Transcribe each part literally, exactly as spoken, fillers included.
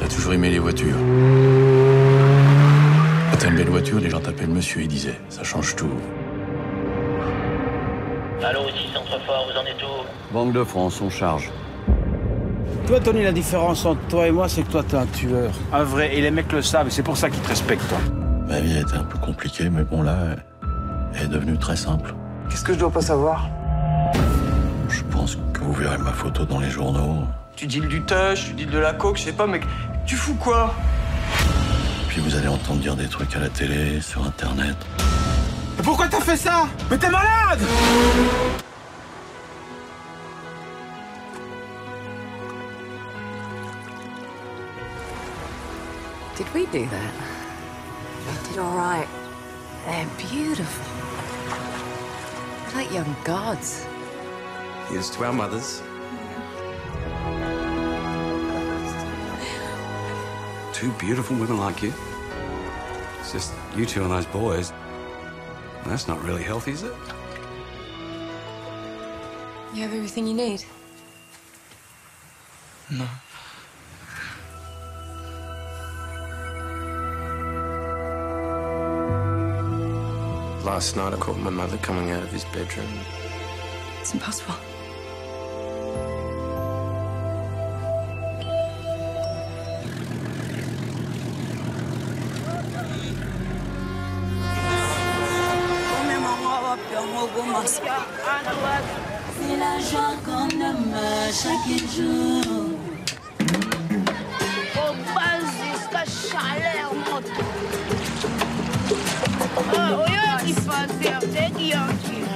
T'as toujours aimé les voitures. Quand t'as une belle voiture, les gens t'appellent monsieur, ils disaient. Ça change tout. Allô, ici Centrefort, vous en êtes où? Banque de France, on charge. Toi, Tony, la différence entre toi et moi, c'est que toi, t'es un tueur. Un vrai. Et les mecs le savent, et c'est pour ça qu'ils te respectent, toi. Ma vie a été un peu compliquée, mais bon, là, elle est devenue très simple. Qu'est-ce que je dois pas savoir? Je pense que vous verrez ma photo dans les journaux. Tu deals du tush, tu deals de la coke, je sais pas, mec. Tu fous quoi? Puis vous allez entendre dire des trucs à la télé, sur Internet. Mais pourquoi t'as fait ça? Mais t'es malade! Did we do that? We did all right. They're beautiful. Like young gods. Here's to our mothers. Two beautiful women like you. It's just you two and those boys. That's not really healthy, is it? You have everything you need? No. Last night I caught my mother coming out of his bedroom. It's impossible. C'est la joie qu'on aime chaque jour. Au bas jusqu'à chaleur monte. Oh, yo, il faut faire des guillotis.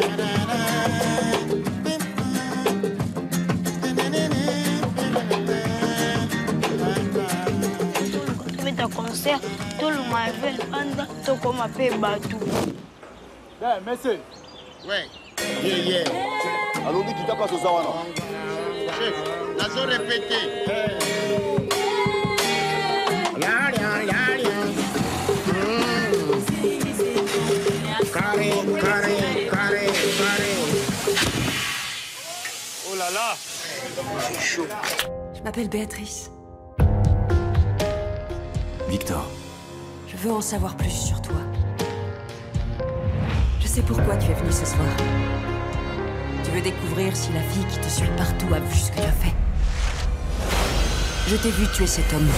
Quand tu fais ta concert, tout le monde fait le panda, tout comme un peu bateau. Ben, monsieur. Ouais. Yeah, yeah. Allons, dit qu'il t'a pas ce soir, non? Chef, la zone répétée. Ya, ya, ya, ya. Carré, carré, carré, carré. Oh là là. C'est chaud. Je m'appelle Béatrice. Victor. Je veux en savoir plus sur toi. Je sais pourquoi tu es venu ce soir. Tu veux découvrir si la fille qui te suit partout a vu ce que tu as fait. Je t'ai vu tuer cet homme.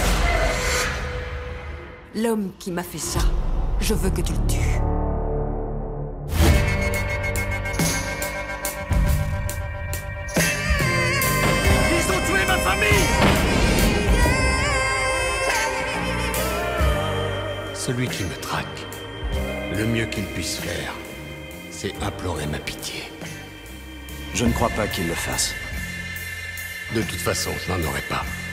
L'homme qui m'a fait ça, je veux que tu le tues. Ils ont tué ma famille! Celui qui me traque, le mieux qu'il puisse faire, c'est implorer ma pitié. Je ne crois pas qu'il le fasse. De toute façon, je n'en aurai pas.